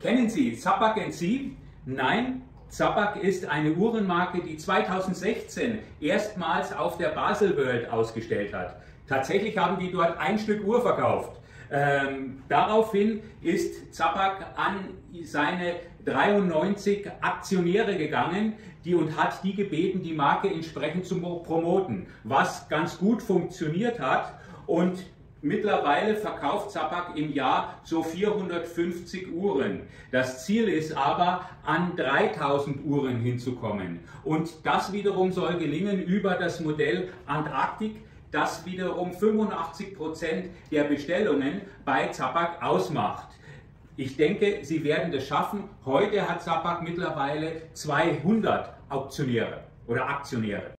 Kennen Sie Zappac &C? Nein, Zappac ist eine Uhrenmarke, die 2016 erstmals auf der Basel World ausgestellt hat. Tatsächlich haben die dort ein Stück Uhr verkauft. Daraufhin ist Zappac an seine 93 Aktionäre gegangen und hat die gebeten, die Marke entsprechend zu promoten, was ganz gut funktioniert hat. Und mittlerweile verkauft Zappac im Jahr so 450 Uhren. Das Ziel ist aber, an 3000 Uhren hinzukommen. Und das wiederum soll gelingen über das Modell Antarktik, das wiederum 85% der Bestellungen bei Zappac ausmacht. Ich denke, sie werden das schaffen. Heute hat Zappac mittlerweile 200 Aktionäre.